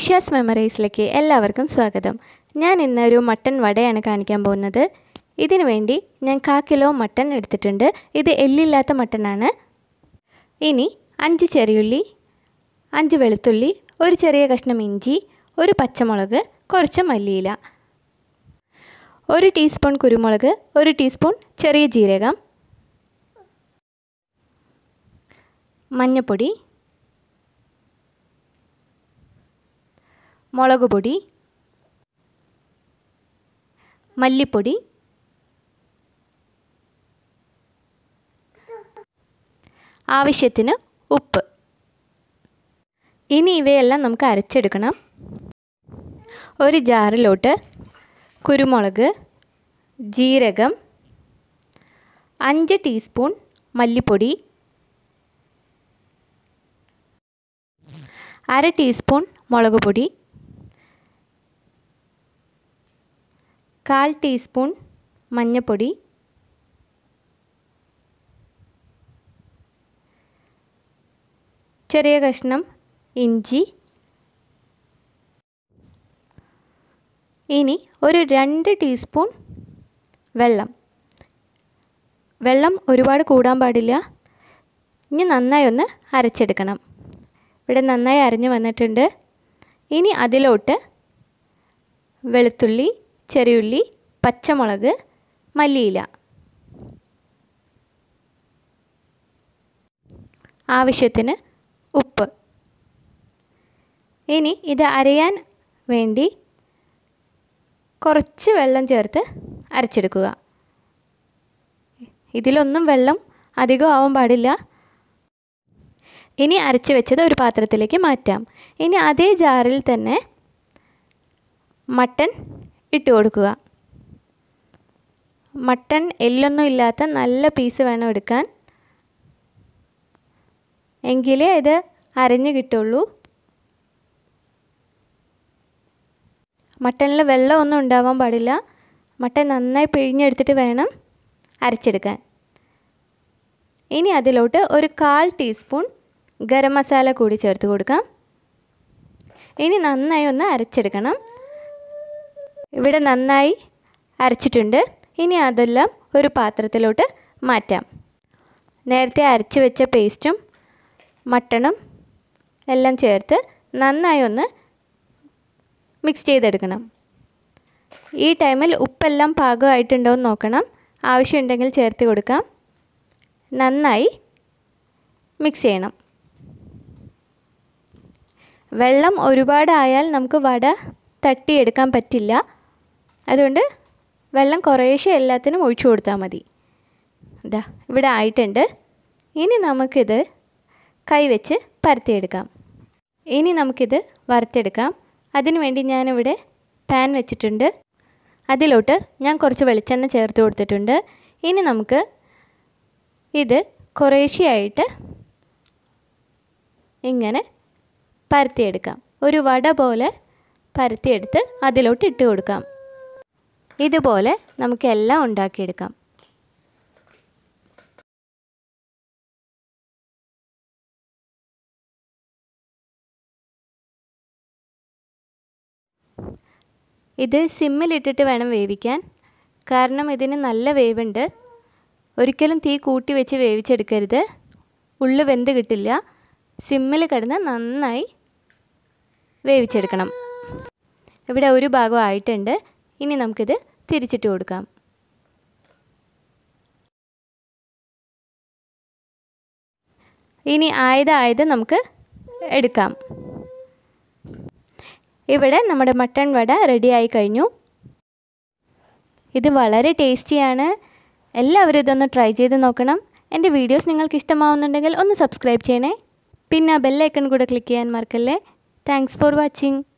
ഇഷാസ് മെമ്മറീസിലേക്ക് എല്ലാവർക്കും സ്വാഗതം. ഞാൻ ഇന്നൊരു മട്ടൻ വടയാണ് കാണിക്കാൻ പോകുന്നത്. ഇതിനു വേണ്ടി ഞാൻ 1/4 കിലോ മട്ടൻ എടുത്തിട്ടുണ്ട്. ഇത് എല്ലില്ലാത്ത മട്ടനാണ്. ഇനി 5 ചെറിയുള്ളി, 5 വെളുത്തുള്ളി, ഒരു ചെറിയ കഷ്ണം ഇഞ്ചി, ഒരു പച്ചമുളക്, കുറച്ച് മല്ലിയില, 1 ടീസ്പൂൺ കുരുമുളക്, 1 ടീസ്പൂൺ ചെറിയ ജീരകം, മഞ്ഞൾപ്പൊടി, മുളക് പൊടി, മല്ലിപ്പൊടി, ആവശ്യത്തിന് ഉപ്പ്. ഇനി ഇവയെല്ലാം നമുക്ക് അരച്ചെടുക്കണം. ഒരു ജാറിലോട്ട് കുരുമുളക്, ജീരകം, 5 ടീസ്പൂൺ മല്ലിപ്പൊടി, 1/2 ടീസ്പൂൺ മുളക് പൊടി, 1/4 ടീസ്പൂൺ മഞ്ഞൾപ്പൊടി, ചെറിയ കഷ്ണം ഇഞ്ചി. ഇനി ഒരു 2 ടീസ്പൂൺ വെള്ളം. വെള്ളം ഒരുപാട് കൂടാൻ പാടില്ല. ഇനി നന്നായി ഒന്ന് അരച്ചെടുക്കണം. ഇവിടെ നന്നായി അരഞ്ഞു വന്നിട്ടുണ്ട്. ഇനി അതിലോട്ട് വെളുത്തുള്ളി, ചെറിയുള്ളി, പച്ചമുളക്, മല്ലിയില, ആവശ്യത്തിന് ഉപ്പ്. ഇനി ഇത് അരയാൻ വേണ്ടി കുറച്ച് വെള്ളം ചേർത്ത് അരച്ചെടുക്കുക. ഇതിലൊന്നും വെള്ളം അധികം ആവാൻ പാടില്ല. ഇനി അരച്ച് വെച്ചത് ഒരു പാത്രത്തിലേക്ക് മാറ്റാം. ഇനി അതേ ജാറിൽ തന്നെ മട്ടൺ ഇട്ട് കൊടുക്കുക. മട്ടൺ എല്ലൊന്നും ഇല്ലാത്ത നല്ല പീസ് വേണം എടുക്കാൻ, എങ്കിലേ ഇത് അരഞ്ഞ് കിട്ടുള്ളൂ. മട്ടണിൽ വെള്ളമൊന്നും ഉണ്ടാവാൻ പാടില്ല. മട്ടൺ നന്നായി പിഴിഞ്ഞെടുത്തിട്ട് വേണം അരച്ചെടുക്കാൻ. ഇനി അതിലോട്ട് ഒരു 1/4 ടീസ്പൂൺ ഗരം മസാല കൂടി ചേർത്ത് കൊടുക്കാം. ഇനി നന്നായി ഒന്ന് അരച്ചെടുക്കണം. ഇവിടെ നന്നായി അരച്ചിട്ടുണ്ട്. ഇനി അതെല്ലാം ഒരു പാത്രത്തിലോട്ട് മാറ്റാം. നേരത്തെ അരച്ച് വെച്ച പേസ്റ്റും മട്ടണും എല്ലാം ചേർത്ത് നന്നായി ഒന്ന് മിക്സ് ചെയ്തെടുക്കണം. ഈ ടൈമിൽ ഉപ്പെല്ലാം പാകമായിട്ടുണ്ടോ എന്ന് നോക്കണം. ആവശ്യമുണ്ടെങ്കിൽ ചേർത്ത് കൊടുക്കാം. നന്നായി മിക്സ് ചെയ്യണം. വെള്ളം ഒരുപാടായാൽ നമുക്ക് വട തട്ടിയെടുക്കാൻ പറ്റില്ല. അതുകൊണ്ട് വെള്ളം കുറേശ്ശെ എല്ലാത്തിനും ഒഴിച്ചു കൊടുത്താൽ മതി. ഇതാ ഇവിടെ ആയിട്ടുണ്ട്. ഇനി നമുക്കിത് കൈവച്ച് പരത്തിയെടുക്കാം. ഇനി നമുക്കിത് വറുത്തെടുക്കാം. അതിനുവേണ്ടി ഞാനിവിടെ പാൻ വെച്ചിട്ടുണ്ട്. അതിലോട്ട് ഞാൻ കുറച്ച് വെളിച്ചെണ്ണ ചേർത്ത് കൊടുത്തിട്ടുണ്ട്. ഇനി നമുക്ക് ഇത് കുറേശ്ശെയായിട്ട് ഇങ്ങനെ പരത്തിയെടുക്കാം. ഒരു വട പോലെ പരത്തിയെടുത്ത് അതിലോട്ട് ഇട്ട് കൊടുക്കാം. ഇതുപോലെ നമുക്കെല്ലാം ഉണ്ടാക്കിയെടുക്കാം. ഇത് സിമ്മിലിട്ടിട്ട് വേണം വേവിക്കാൻ. കാരണം ഇതിന് നല്ല വേവുണ്ട്. ഒരിക്കലും തീ കൂട്ടി വെച്ച് വേവിച്ചെടുക്കരുത്. ഉള്ളു വെന്ത് കിട്ടില്ല. സിമ്മിൽ കിടന്ന് നന്നായി വേവിച്ചെടുക്കണം. ഇവിടെ ഒരു ഭാഗം ആയിട്ടുണ്ട്. ഇനി നമുക്കിത് തിരിച്ചിട്ട് കൊടുക്കാം. ഇനി ആയത് നമുക്ക് എടുക്കാം. ഇവിടെ നമ്മുടെ മട്ടൺ വട റെഡിയായി കഴിഞ്ഞു. ഇത് വളരെ ടേസ്റ്റിയാണ്. എല്ലാവരും ഇതൊന്ന് ട്രൈ ചെയ്ത് നോക്കണം. എൻ്റെ വീഡിയോസ് നിങ്ങൾക്ക് ഇഷ്ടമാവുന്നുണ്ടെങ്കിൽ ഒന്ന് സബ്സ്ക്രൈബ് ചെയ്യണേ. പിന്നെ ബെൽ ഐക്കൺ കൂടെ ക്ലിക്ക് ചെയ്യാൻ മറക്കല്ലേ. Thanks for watching.